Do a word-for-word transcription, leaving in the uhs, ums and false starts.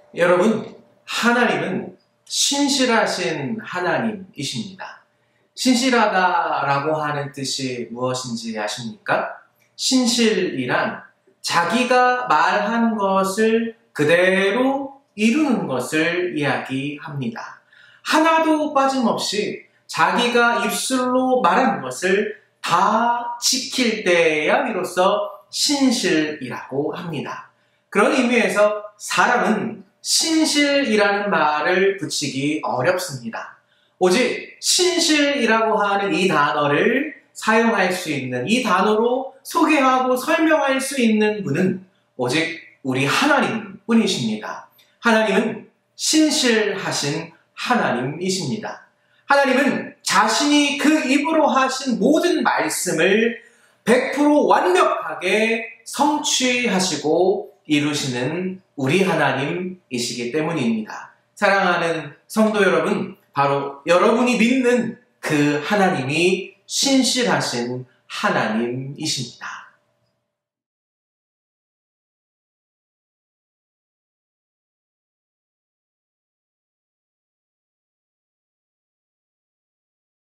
여러분, 하나님은 신실하신 하나님이십니다. 신실하다라고 하는 뜻이 무엇인지 아십니까? 신실이란 자기가 말한 것을 그대로 이루는 것을 이야기합니다. 하나도 빠짐없이 자기가 입술로 말한 것을 다 지킬 때야 비로소 신실이라고 합니다. 그런 의미에서 사람은 신실이라는 말을 붙이기 어렵습니다. 오직 신실이라고 하는 이 단어를 사용할 수 있는, 이 단어로 소개하고 설명할 수 있는 분은 오직 우리 하나님 뿐이십니다. 하나님은 신실하신 하나님이십니다. 하나님은 자신이 그 입으로 하신 모든 말씀을 백 퍼센트 완벽하게 성취하시고 이루시는 우리 하나님이시기 때문입니다. 사랑하는 성도 여러분, 바로 여러분이 믿는 그 하나님이 신실하신 하나님이십니다.